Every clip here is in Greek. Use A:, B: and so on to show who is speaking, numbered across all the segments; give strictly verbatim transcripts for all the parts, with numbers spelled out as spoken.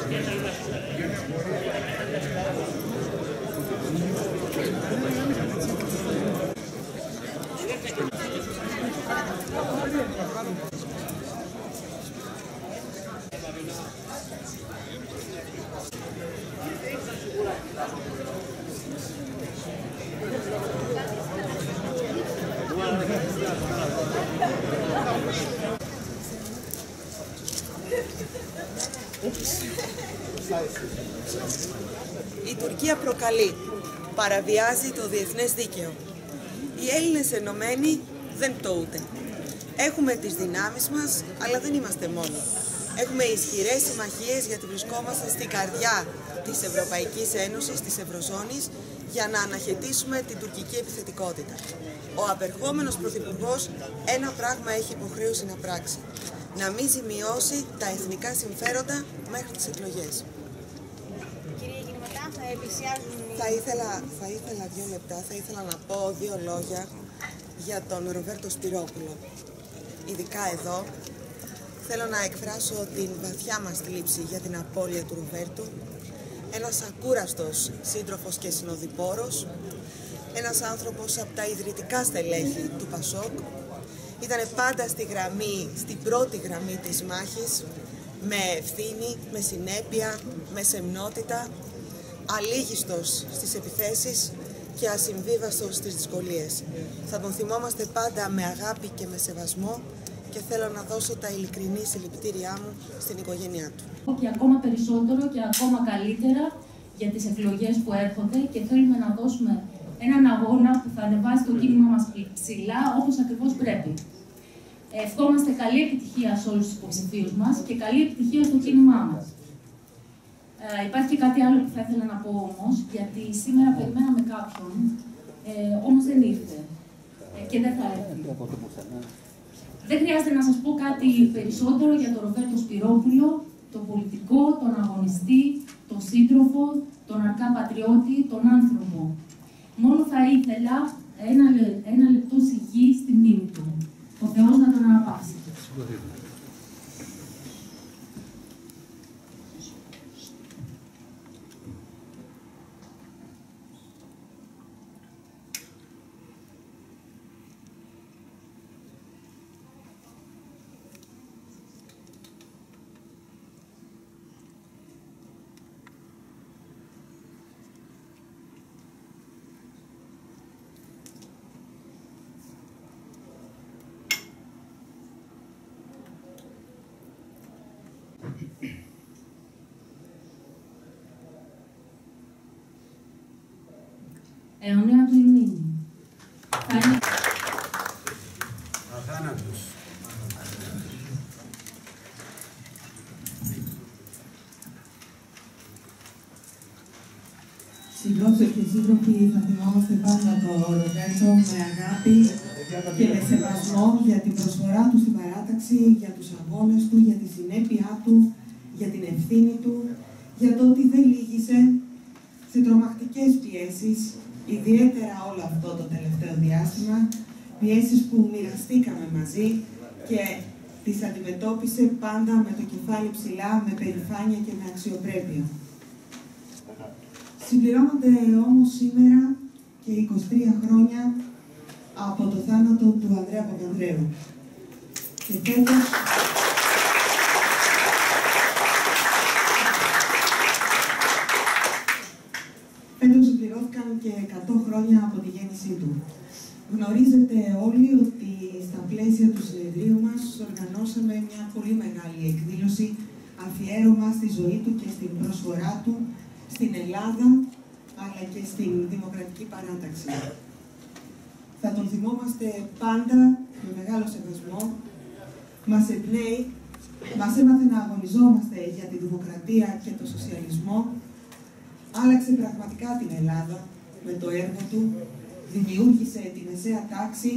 A: Η Τουρκία προκαλεί, παραβιάζει το διεθνές δίκαιο. Οι Έλληνες ενωμένοι δεν πτωούνται. Έχουμε τις δυνάμεις μας, αλλά δεν είμαστε μόνοι. Έχουμε ισχυρές συμμαχίες γιατί βρισκόμαστε στην καρδιά της Ευρωπαϊκής Ένωσης, της Ευρωζώνης, για να αναχαιτήσουμε την τουρκική επιθετικότητα. Ο απερχόμενος Πρωθυπουργός ένα πράγμα έχει υποχρέωση να πράξει: να μην ζημιώσει τα εθνικά συμφέροντα μέχρι τις εκλογές.
B: Κυρία Γεννηματά, θα επισιάζουν...
A: Θα ήθελα, θα ήθελα δύο λεπτά, θα ήθελα να πω δύο λόγια για τον Ροβέρτο Σπυρόπουλο. Ειδικά εδώ, θέλω να εκφράσω την βαθιά μας θλίψη για την απώλεια του Ροβέρτου. Ένας ακούραστος σύντροφος και συνοδοιπόρος, ένας άνθρωπος από τα ιδρυτικά στελέχη του Πασόκ. Ήταν πάντα στη γραμμή, στην πρώτη γραμμή της μάχης, με ευθύνη, με συνέπεια, με σεμνότητα, αλίγιστος στις επιθέσεις και ασυμβίβαστος στις δυσκολίες. Θα τον θυμόμαστε πάντα με αγάπη και με σεβασμό και θέλω να δώσω τα ειλικρινή συλληπιτήριά μου στην οικογένειά του.
C: Και ακόμα περισσότερο και ακόμα καλύτερα για τις εκλογές που έρχονται και θέλουμε να δώσουμε έναν αγώνα που θα ανεβάσει το κίνημα μας ψηλά όπως ακριβώς πρέπει. Ευχόμαστε καλή επιτυχία σε όλους τους υποψηφίους μας και καλή επιτυχία στο κίνημά μας. Ε, υπάρχει και κάτι άλλο που θα ήθελα να πω όμως, γιατί σήμερα περιμέναμε κάποιον, ε, όμως δεν ήρθε ε, και δεν θα έρθει. Δεν χρειάζεται να σας πω κάτι περισσότερο για τον Ροβέρτο Σπυρόπουλο, τον πολιτικό, τον αγωνιστή, τον σύντροφο, τον αρκά πατριώτη, τον άνθρωπο. Μόνο θα ήθελα ένα, ένα λεπτό σιγή στη μνήμη του. Ο Θεός να τον αναπαύσει. Αιωνία του η μνήμη.
D: Αθάνατος.
E: Συντρόφισσες και σύντροφοι, θα θυμόμαστε πάντα τον Ροβέρτο με αγάπη και με σεβασμό για την προσφορά του στην παράταξη, για τους αγώνες του, για τη συνέπειά του, για την ευθύνη του, για το ότι δεν λύγησε σε τρομακτικές πιέσεις, ιδιαίτερα όλο αυτό το τελευταίο διάστημα, πιέσεις που μοιραστήκαμε μαζί και τις αντιμετώπισε πάντα με το κεφάλι ψηλά, με περηφάνεια και με αξιοπρέπεια. Συμπληρώνονται όμως σήμερα και είκοσι τρία χρόνια από το θάνατο του Ανδρέα Παπανδρέου. Και φέτος... Φέτος συμπληρώθηκαν και εκατό χρόνια από τη γέννησή του. Γνωρίζετε όλοι ότι στα πλαίσια του συνεδρίου μας οργανώσαμε μια πολύ μεγάλη εκδήλωση αφιέρωμα στη ζωή του και στην προσφορά του στην Ελλάδα, αλλά και στην δημοκρατική παράταξη. Θα τον θυμόμαστε πάντα με μεγάλο σεβασμό. Μας εμπνέει, μας έμαθε να αγωνιζόμαστε για τη δημοκρατία και το σοσιαλισμό. Άλλαξε πραγματικά την Ελλάδα με το έργο του, δημιούργησε τη μεσαία τάξη,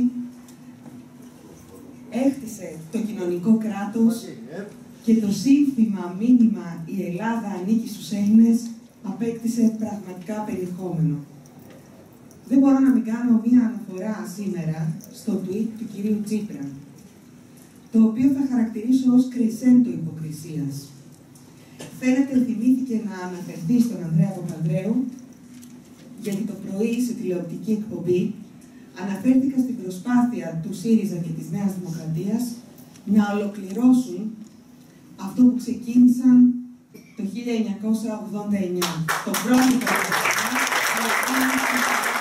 E: έχτισε το κοινωνικό κράτος και το σύνθημα μήνυμα «Η Ελλάδα ανήκει στους Έλληνες» απέκτησε πραγματικά περιεχόμενο. Δεν μπορώ να μην κάνω μία αναφορά σήμερα στο tweet του κυρίου Τσίπρα, το οποίο θα χαρακτηρίσω ως κρεσέντο υποκρισίας. Φαίνεται θυμήθηκε να αναφερθεί στον Ανδρέα Παπανδρέου, γιατί το πρωί σε τηλεοπτική εκπομπή αναφέρθηκα στην προσπάθεια του ΣΥΡΙΖΑ και της Νέας Δημοκρατίας να ολοκληρώσουν αυτό που ξεκίνησαν το χίλια εννιακόσια ογδόντα εννιά. Το πρώτο